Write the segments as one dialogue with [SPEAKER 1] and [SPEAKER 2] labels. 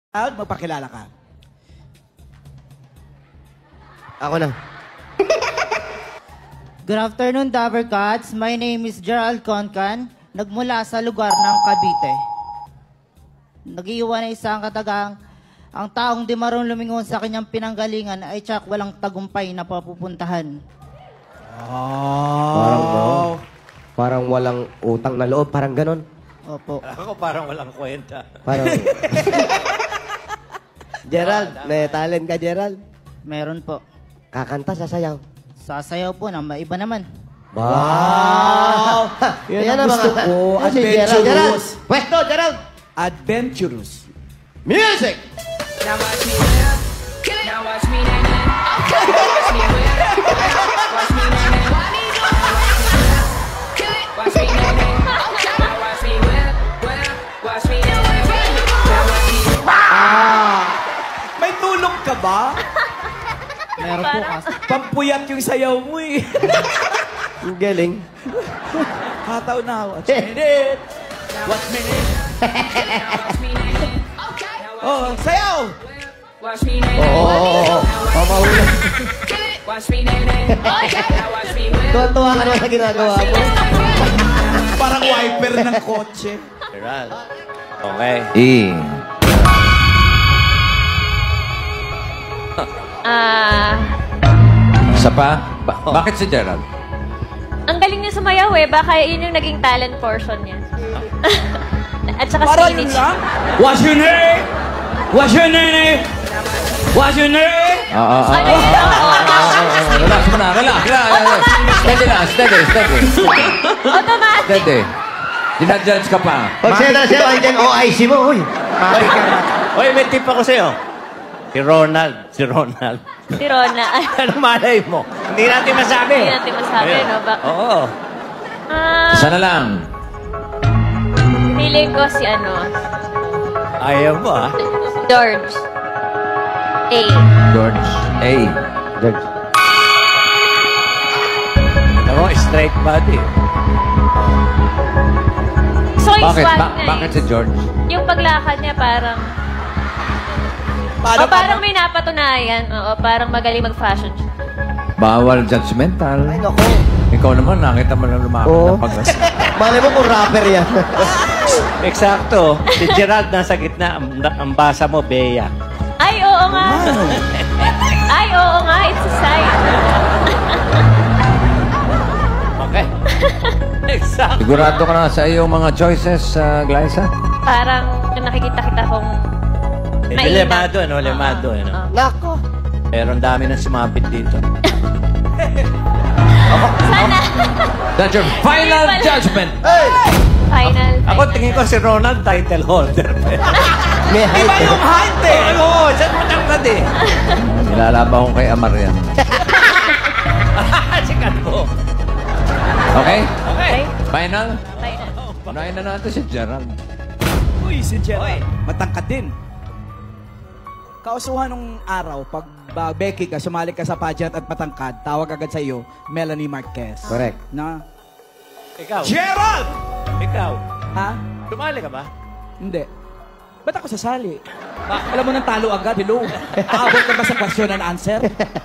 [SPEAKER 1] Magpakilala ka.
[SPEAKER 2] Ako na.
[SPEAKER 3] Good afternoon, Dabber Cats. My name is Gerald Concan, nagmula sa lugar ng Cavite. Nag-iwan na isang katagang, ang taong di marunong lumingon sa kanyang pinanggalingan ay tsak walang tagumpay na papupuntahan.
[SPEAKER 2] Oh. Parang walang utang na loob, parang ganon.
[SPEAKER 3] Opo.
[SPEAKER 4] Ako parang walang kwenta.
[SPEAKER 2] Parang... Gerald, may talent ka, Gerald?
[SPEAKER 3] Meron po.
[SPEAKER 2] Kakanta, sasayaw.
[SPEAKER 3] Sasayaw po na maiba naman.
[SPEAKER 2] Wow!
[SPEAKER 1] Yan ang gusto ko. Adventurous.
[SPEAKER 2] Pwesto, Gerald!
[SPEAKER 1] Adventurous.
[SPEAKER 2] Music!
[SPEAKER 5] Now watch me now. Now watch me now. Watch me whip. Watch me now. Watch me now. Now watch me whip. Watch me now.
[SPEAKER 1] May tulog ka ba?
[SPEAKER 3] Meron po kasi.
[SPEAKER 1] Pampuyat yung sayaw mo eh.
[SPEAKER 2] Ang galing.
[SPEAKER 1] Hataw na. Watch me. Watch me. Oh, sayaw!
[SPEAKER 5] Watch me now.
[SPEAKER 2] Oo. Pamahula.
[SPEAKER 5] Watch me now. Now watch me whip.
[SPEAKER 2] Tuwa-tuwa ka naman sa ginagawa mo.
[SPEAKER 1] Parang wiper ng kotse.
[SPEAKER 4] Gerald. Okay.
[SPEAKER 6] Isa pa? Bakit si Gerald?
[SPEAKER 7] Ang galing niya sumayaw eh. Baka yun yung naging talent portion niya. At saka
[SPEAKER 1] Parang yun
[SPEAKER 7] spinach.
[SPEAKER 1] lang. What's your name? What's your name? What's your name?
[SPEAKER 7] Ano yun?
[SPEAKER 6] Relax mo na, relax. Steady na, steady.
[SPEAKER 7] Automatic.
[SPEAKER 6] Steady. Dinadjudge ka pa.
[SPEAKER 2] Pag siya, andyan OIC mo, uy.
[SPEAKER 4] Oy, may tip ako sa'yo. Si Ronald.
[SPEAKER 7] Si Rona.
[SPEAKER 4] Ano malay mo? Hindi natin masabi.
[SPEAKER 7] Hindi natin masabi, no?
[SPEAKER 4] Oo.
[SPEAKER 6] Isa na lang.
[SPEAKER 7] Feeling ko si ano,
[SPEAKER 4] Ayaw mo, ha?
[SPEAKER 7] George. A.
[SPEAKER 6] George A.
[SPEAKER 2] George.
[SPEAKER 4] Ano, straight body.
[SPEAKER 7] So yung
[SPEAKER 6] Bakit?
[SPEAKER 7] swag niya
[SPEAKER 6] Bakit si George?
[SPEAKER 7] Yung paglakad niya parang... parang may napatunayan. Oo, parang magaling mag-fashion siya.
[SPEAKER 6] Bawal judgmental.
[SPEAKER 2] Ay, naku.
[SPEAKER 6] Ikaw naman, nakita mo na lumakad
[SPEAKER 2] Oo.
[SPEAKER 6] ng paglas.
[SPEAKER 2] Malay mo kung rapper yan.
[SPEAKER 4] Eksakto. Si Gerald nasa gitna. Ang basa mo, Bea.
[SPEAKER 7] Ay, oo nga. Ay, oo nga. It's a sign.
[SPEAKER 4] Okay. Eksakto.
[SPEAKER 6] Sigurado ka na sa iyong mga choices, Glyza?
[SPEAKER 7] Parang nakikita kita kong
[SPEAKER 4] Lemado, ano? Lemado, ano?
[SPEAKER 2] Nako.
[SPEAKER 4] Pero ang dami nang sumapit dito.
[SPEAKER 7] Sana.
[SPEAKER 6] That's your final judgment.
[SPEAKER 7] Final.
[SPEAKER 4] Ako tingin ko si Ronald title holder.
[SPEAKER 2] May height.
[SPEAKER 1] Iba yung height eh.
[SPEAKER 4] Oo, saan mo tangkad eh?
[SPEAKER 6] Nilalaban ko kay Amar yan.
[SPEAKER 4] Sikat mo.
[SPEAKER 6] Okay?
[SPEAKER 4] Okay.
[SPEAKER 6] Final?
[SPEAKER 7] Final.
[SPEAKER 6] Unahin na natin si Gerald.
[SPEAKER 1] Uy, si Gerald. Matangkad din. Kausuhan nung araw, pag Becky ka, sumali ka sa pageant at matangkad, tawag agad sa iyo, Melanie Marquez.
[SPEAKER 2] Correct.
[SPEAKER 1] Na?
[SPEAKER 4] Ikaw.
[SPEAKER 1] Gerald!
[SPEAKER 4] Ikaw.
[SPEAKER 1] Ha?
[SPEAKER 4] Sumali ka ba?
[SPEAKER 1] Hindi. Ba't ako sasali? Alam mo nang talo agad, hello? Aabot ka ba sa question and answer?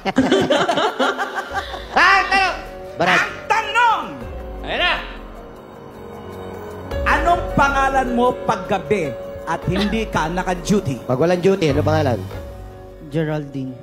[SPEAKER 2] Barag.
[SPEAKER 1] Tanong!
[SPEAKER 4] Ayun na.
[SPEAKER 1] Anong pangalan mo paggabi at hindi ka naka-duty?
[SPEAKER 2] Pag walang duty, ano pangalan?
[SPEAKER 3] Geraldine.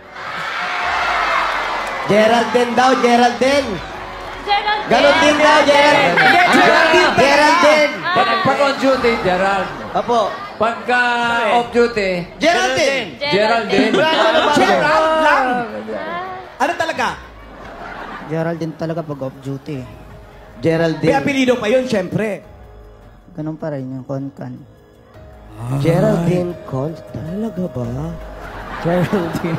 [SPEAKER 2] Geraldine daw, Geraldine.
[SPEAKER 7] Gerald.
[SPEAKER 2] Ganon din daw, Geraldine. Geraldine.
[SPEAKER 6] Pag on duty, Gerald.
[SPEAKER 2] Opo.
[SPEAKER 6] Pagka off duty,
[SPEAKER 2] Geraldine.
[SPEAKER 6] Geraldine.
[SPEAKER 2] Wala ka na ba?
[SPEAKER 1] Gerald lang! Ano talaga?
[SPEAKER 3] Geraldine talaga pag off duty.
[SPEAKER 1] May
[SPEAKER 2] Geraldine.
[SPEAKER 1] apelido pa yun, syempre.
[SPEAKER 3] Ganun pa rin yung Concan.
[SPEAKER 2] Geraldine Consta. Talaga ba?
[SPEAKER 1] Geraldine.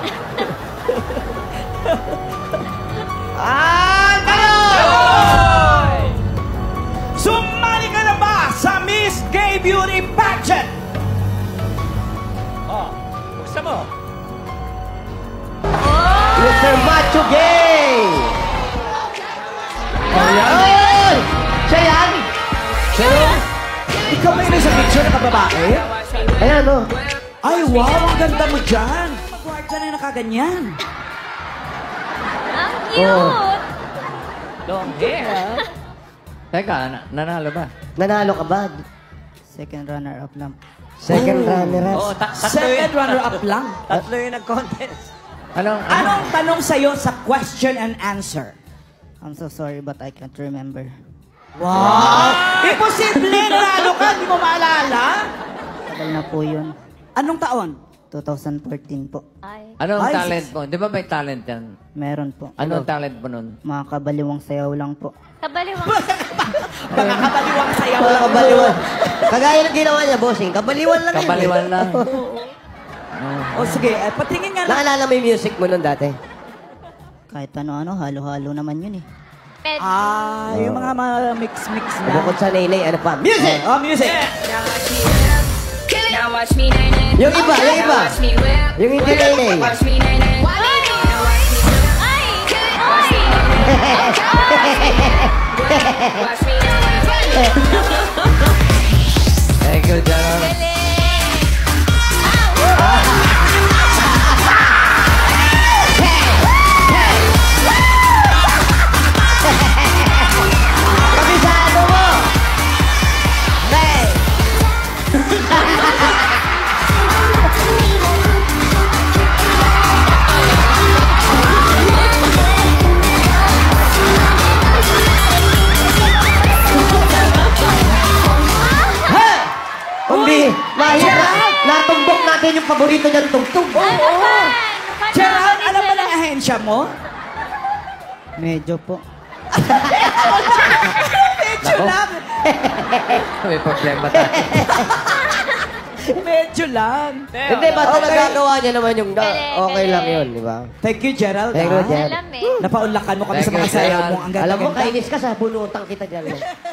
[SPEAKER 1] Sumali ka na ba sa Miss Gay Beauty Pageant?
[SPEAKER 4] Oh, buksan mo.
[SPEAKER 2] Mr. Macho Gay! Ay! Siya yan?
[SPEAKER 1] Ikaw ba yun sa picture na kababae?
[SPEAKER 2] Ayan, no?
[SPEAKER 1] Ay, wow, ang ganda mo dyan. Mag-work ka na nakaganyan.
[SPEAKER 7] Ang cute!
[SPEAKER 4] Long hair. Teka, nanalo ba?
[SPEAKER 2] Nanalo ka ba?
[SPEAKER 3] Second runner-up lang.
[SPEAKER 2] Second runner-up.
[SPEAKER 4] Oo, tatlo
[SPEAKER 1] Second
[SPEAKER 4] yun.
[SPEAKER 1] runner-up lang.
[SPEAKER 4] Tatlo yung nag-contest.
[SPEAKER 1] Anong tanong sa'yo sa question and answer?
[SPEAKER 3] I'm so sorry but I can't remember.
[SPEAKER 1] Wow! Imposible! Nanalo ka, hindi mo maalala?
[SPEAKER 3] Tagal na po yun.
[SPEAKER 1] Anong taon?
[SPEAKER 3] 2014 po.
[SPEAKER 7] Ay.
[SPEAKER 6] Anong
[SPEAKER 1] Ay,
[SPEAKER 6] talent mo? Di ba may talent yan?
[SPEAKER 3] Meron po.
[SPEAKER 6] Anong talent mo nun?
[SPEAKER 3] Mga kabaliwang sayaw lang po.
[SPEAKER 7] Kabaliwang.
[SPEAKER 1] Baka kabaliwang sayaw
[SPEAKER 2] Wala
[SPEAKER 1] lang.
[SPEAKER 2] kabaliwan. Kagaya ng ginawa niya, bossing. Kabaliwan lang.
[SPEAKER 6] Kabaliwan lang.
[SPEAKER 1] O sige, patingin nga lang.
[SPEAKER 2] Naalala mo yung music mo nun dati?
[SPEAKER 3] Kahit ano-ano, halo-halo naman yun eh.
[SPEAKER 7] Pwede.
[SPEAKER 1] Yung mga mix-mix na.
[SPEAKER 2] Bukod sa nainay, ano pa? Music!
[SPEAKER 1] Oh, music!
[SPEAKER 5] Now watch me nay nay.
[SPEAKER 2] Yung iba, yung iba.
[SPEAKER 5] Watch me whip.
[SPEAKER 2] Yung hindi nainay.
[SPEAKER 5] Watch me nay nay.
[SPEAKER 7] Ay! Ay!
[SPEAKER 5] Watch me nay.
[SPEAKER 6] Thank you, Jaron.
[SPEAKER 7] Galing!
[SPEAKER 2] Kabisado mo! Hey! Umbi, mahirap. Natumbok natin yung paborito niyang tugtog.
[SPEAKER 1] Gerald, alam ba ng ahensya mo?
[SPEAKER 3] Medyo po.
[SPEAKER 1] Medyo lang.
[SPEAKER 6] May problema tayo.
[SPEAKER 1] Medyo lang.
[SPEAKER 2] Hindi, basta nagagawa niya naman yung okay lang yun, di ba?
[SPEAKER 1] Thank you, Gerald.
[SPEAKER 2] Thank you,
[SPEAKER 1] ah.
[SPEAKER 2] Gerald.
[SPEAKER 7] Alam eh.
[SPEAKER 1] Napaunlakan mo kami
[SPEAKER 6] Thank
[SPEAKER 1] sa mga
[SPEAKER 6] you,
[SPEAKER 1] sayaw
[SPEAKER 6] Gerald.
[SPEAKER 1] mo. Ang ganda.
[SPEAKER 2] Alam mo, kainis ka sa bunutang kita dyan.